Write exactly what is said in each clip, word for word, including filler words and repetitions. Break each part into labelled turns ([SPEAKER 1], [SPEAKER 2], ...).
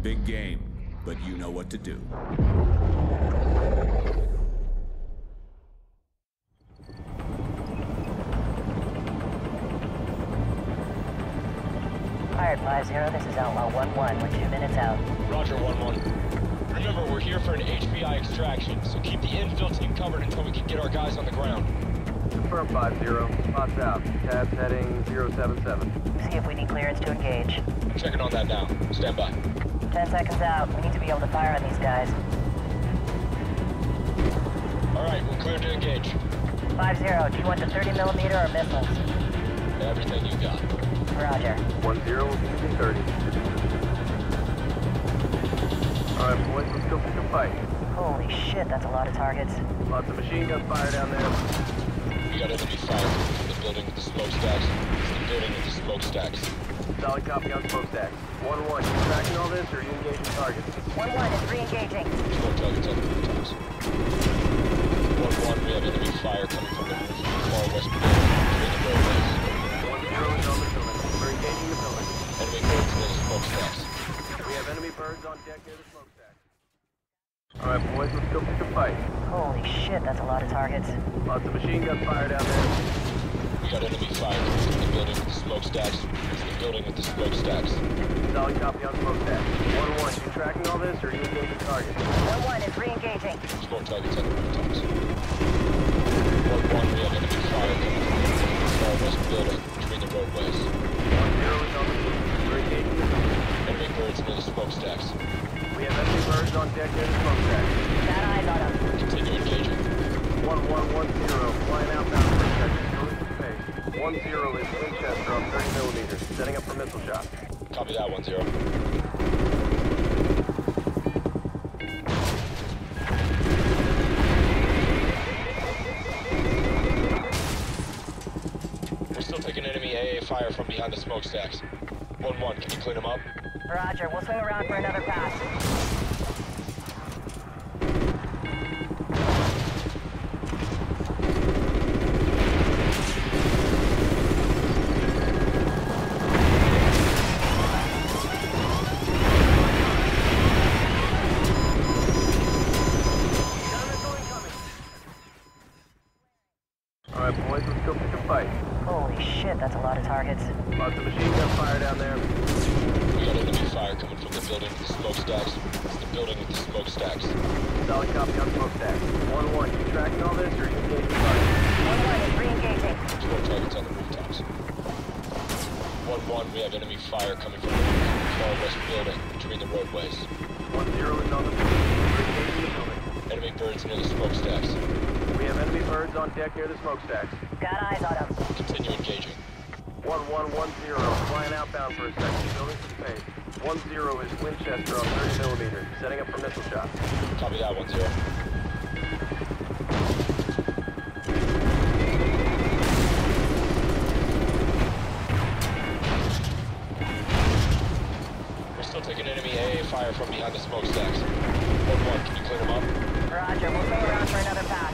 [SPEAKER 1] Big game, but you know what to do.
[SPEAKER 2] Fired five zero, this is Outlaw one one. We're two minutes out.
[SPEAKER 3] Roger, one one. Remember, we're here for an H P I extraction, so keep the infill team covered until we can get our guys on the ground.
[SPEAKER 4] Confirm five zero. Spots out. Tabs heading zero seven seven.
[SPEAKER 2] See if we need clearance to engage.
[SPEAKER 3] I'm checking on that now. Stand by.
[SPEAKER 2] Ten seconds out. We need to be able to fire on these guys.
[SPEAKER 3] Alright, we're clear to engage.
[SPEAKER 2] five zero, do you want the thirty millimeter or missiles?
[SPEAKER 3] Everything you got.
[SPEAKER 2] Roger.
[SPEAKER 4] one zero will be using thirty. Alright, boys, let's go for some fight.
[SPEAKER 2] Holy shit, that's a lot of targets.
[SPEAKER 4] Lots of machine gun fire down there.
[SPEAKER 3] We got enemy fire from the building with the smokestacks. It's the building with the smokestacks.
[SPEAKER 4] Solid copy on smokestack. one one, you tracking all this or are you engaging targets?
[SPEAKER 2] one one is re-engaging.
[SPEAKER 3] Smoke targets on the rooftops. one one, we have enemy fire coming from the roof of the far west building between the roadways.
[SPEAKER 4] one zero is on the building. We're engaging the building.
[SPEAKER 3] Enemy birds near the smokestacks.
[SPEAKER 4] We have enemy birds on deck near the smokestack. Alright, boys, let's go for some fight.
[SPEAKER 2] Holy shit, that's a lot of targets.
[SPEAKER 4] Lots of machine gun fire down there.
[SPEAKER 3] We got enemy fire coming from the building with the smokestacks. It's the building with the smokestacks.
[SPEAKER 4] Solid copy on smokestack. one one, you tracking all this or are you engaging targets?
[SPEAKER 2] one one is re-engaging.
[SPEAKER 3] Smoke targets on the rooftops. one one, we have enemy fire coming from the far west building between the roadways.
[SPEAKER 4] one zero is on the roof. We're engaging the building.
[SPEAKER 3] Enemy birds near the smokestacks.
[SPEAKER 4] We have enemy birds on deck near the smokestack.
[SPEAKER 2] Got eyes on them.
[SPEAKER 3] Continue engaging.
[SPEAKER 4] one one one zero, flying outbound for a second, going to space. one zero is Winchester on thirty millimeters, setting up for missile shot.
[SPEAKER 3] Copy that, one zero. We're still taking enemy A A fire from behind the smokestacks. one one, can you clean them up?
[SPEAKER 2] Roger, we'll swing around for another pass.
[SPEAKER 4] Alright boys, let's go pick a fight.
[SPEAKER 2] Holy shit, that's a lot of targets.
[SPEAKER 4] Lots of machine gun fire down there.
[SPEAKER 3] We got enemy fire coming from the building with the smokestacks. It's the building with the smokestacks.
[SPEAKER 4] Solid copy on smokestack. one one, you tracking all this or are you engaging targets?
[SPEAKER 2] one one is re-engaging.
[SPEAKER 3] Smoke targets on the rooftops. one one, we have enemy fire coming from the roof of the far west building between the roadways.
[SPEAKER 4] one zero is on the building. We're engaging the building.
[SPEAKER 3] Enemy birds near the smokestacks.
[SPEAKER 4] We have enemy birds on deck near the smokestacks.
[SPEAKER 2] Got eyes on them.
[SPEAKER 3] Continue engaging.
[SPEAKER 4] one one one zero, flying outbound for a second, building for space. one zero is Winchester on thirty millimeters, setting up for missile shot.
[SPEAKER 3] Copy that, one zero. We're still taking enemy A A fire from behind the smokestacks. one one, can you clean them up?
[SPEAKER 2] Roger, we'll swing around for another pass.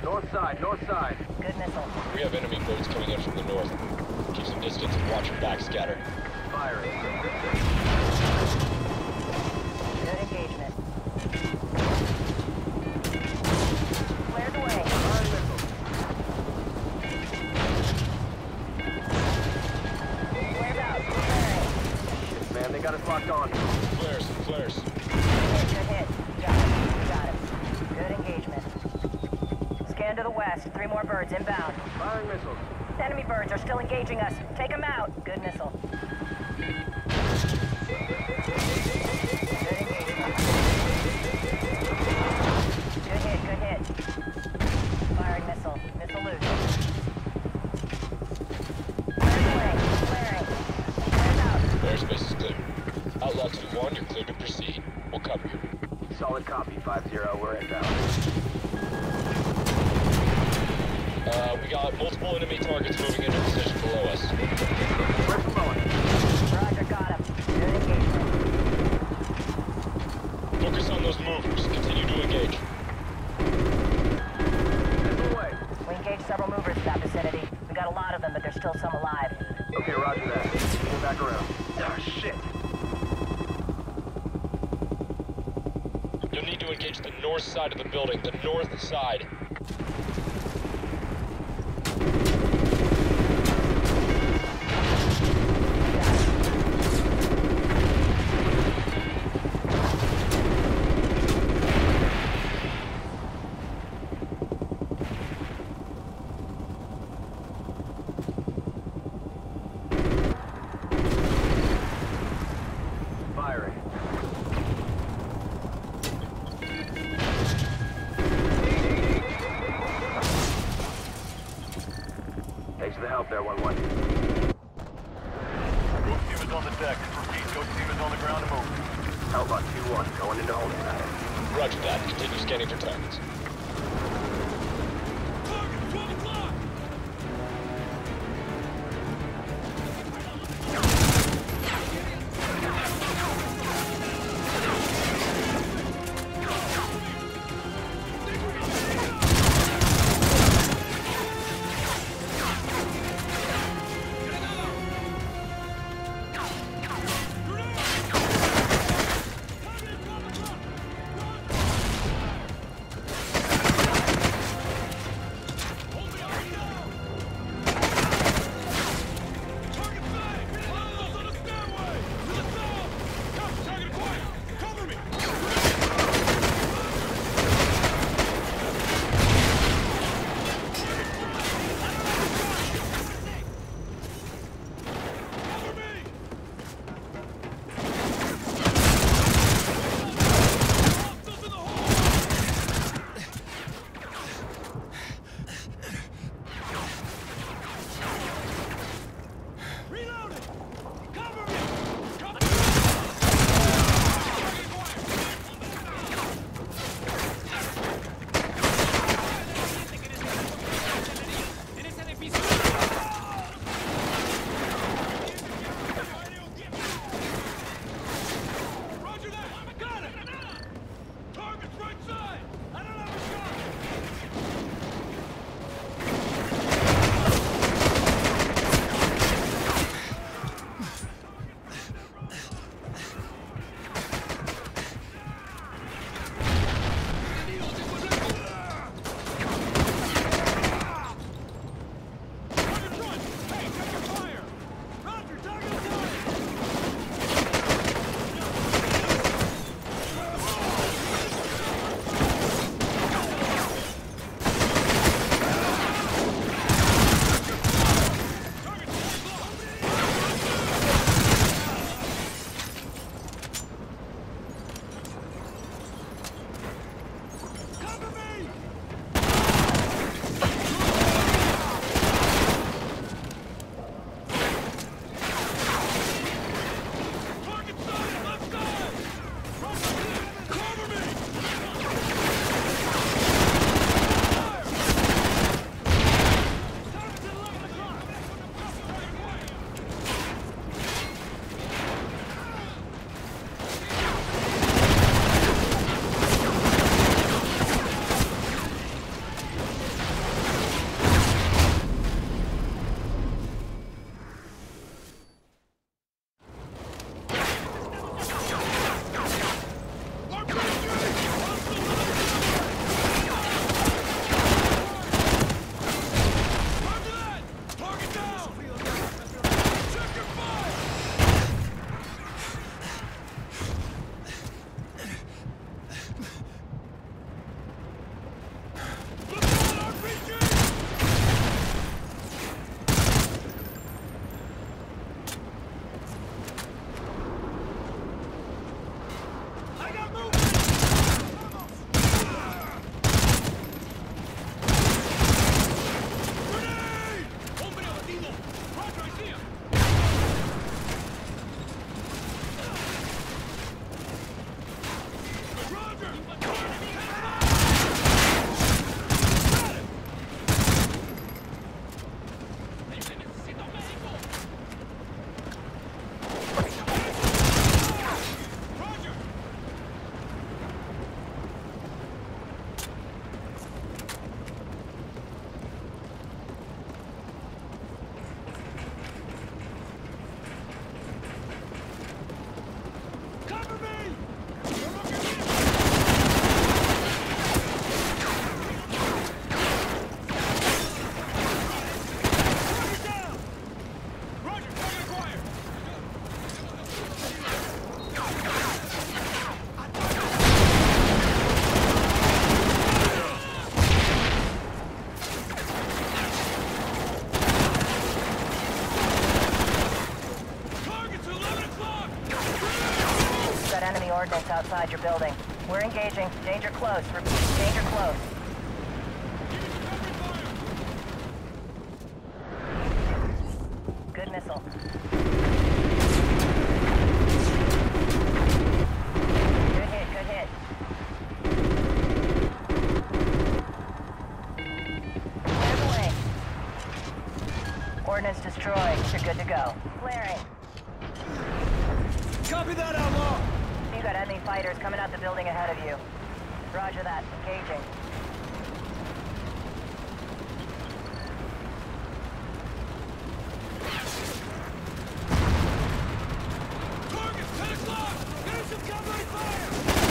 [SPEAKER 4] North side, north side.
[SPEAKER 2] Good missile.
[SPEAKER 3] We have enemy boats coming in from the north. Keep some distance and watch your back scatter.
[SPEAKER 4] Firing.
[SPEAKER 2] Good engagement. Clear the way.
[SPEAKER 4] Firing missile.
[SPEAKER 2] Flares out. Clearing.
[SPEAKER 4] Shit, man, they got us locked on.
[SPEAKER 3] Flares, flares.
[SPEAKER 2] Good hit. Got it. Got it. Good engagement. Scan to the west. Three more birds inbound.
[SPEAKER 4] Firing missiles.
[SPEAKER 2] Enemy birds are still engaging us. Take them out. Good missile. Good engagement. Good hit. Good hit. Firing missile. Missile loose. Clearing the way. Clearing. Clears out.
[SPEAKER 3] Airspace is clear. Outlaw two one, you're clear to proceed. We'll cover you.
[SPEAKER 4] Solid copy, five zero, we're inbound.
[SPEAKER 3] Uh, we got multiple enemy targets moving into position below us.
[SPEAKER 4] Where's the moment?
[SPEAKER 2] Roger, got him. Good engagement.
[SPEAKER 3] Focus on those movers. Continue to engage.
[SPEAKER 4] Missile away.
[SPEAKER 2] We engaged several movers in that vicinity. We got a lot of them, but there's still some alive.
[SPEAKER 4] Okay, roger that. Moving back around. Ah, shit.
[SPEAKER 3] You'll need to engage the north side of the building, the north side.
[SPEAKER 4] Firing. Thanks for the help there, one one.
[SPEAKER 5] Ghost team is on the deck. Repeat, ghost team is on the ground and moving.
[SPEAKER 4] Outlaw two one, going into holding pattern.
[SPEAKER 3] Roger that. Continue scanning for targets.
[SPEAKER 2] building. We're engaging. Danger close. Repeat, danger close. Good missile. Good hit, good hit. Clear the way. Ordnance destroyed. You're good to go. Flaring.
[SPEAKER 6] Copy that, Outlaw!
[SPEAKER 2] You got enemy fighters coming out the building ahead of you. Roger that. Engaging.
[SPEAKER 6] Target, ten o'clock! Get him some cavalry fire!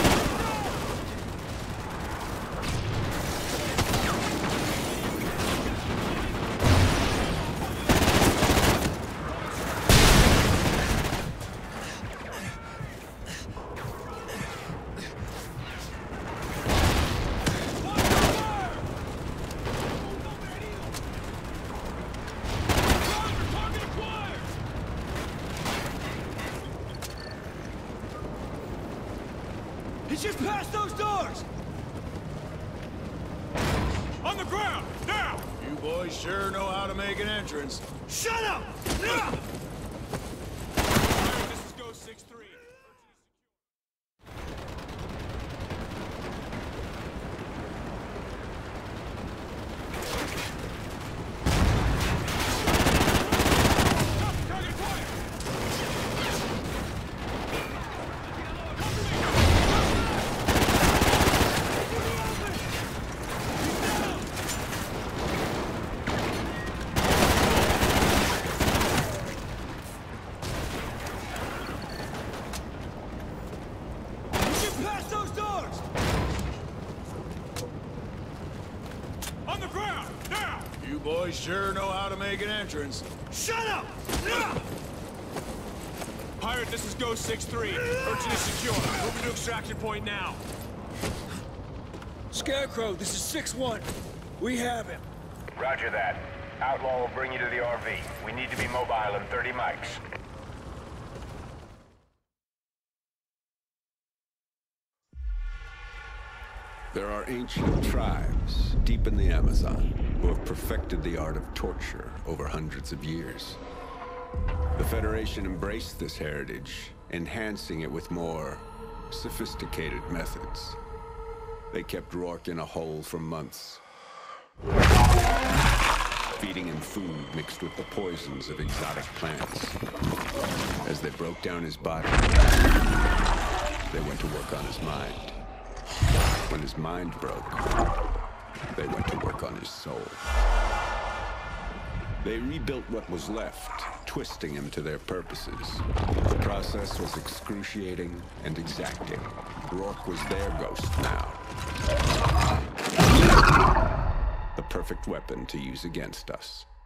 [SPEAKER 6] He's just past those doors! On the ground, now!
[SPEAKER 1] You boys sure know how to make an entrance.
[SPEAKER 6] Shut up! No!
[SPEAKER 5] This is Ghost six three.
[SPEAKER 6] Target fire! Past those doors!
[SPEAKER 5] On the ground, now!
[SPEAKER 1] You boys sure know how to make an entrance.
[SPEAKER 6] Shut up! No!
[SPEAKER 5] Pirate, this is Ghost six three. Urchin is secure. Moving to extraction point now.
[SPEAKER 6] Scarecrow, this is six one. We have him.
[SPEAKER 7] Roger that. Outlaw will bring you to the R V. We need to be mobile in thirty mics.
[SPEAKER 1] There are ancient tribes deep in the Amazon who have perfected the art of torture over hundreds of years. The Federation embraced this heritage, enhancing it with more sophisticated methods. They kept Rourke in a hole for months, feeding him food mixed with the poisons of exotic plants. As they broke down his body, they went to work on his mind. When his mind broke, they went to work on his soul. They rebuilt what was left, twisting him to their purposes. The process was excruciating and exacting. Rourke was their ghost now. The perfect weapon to use against us.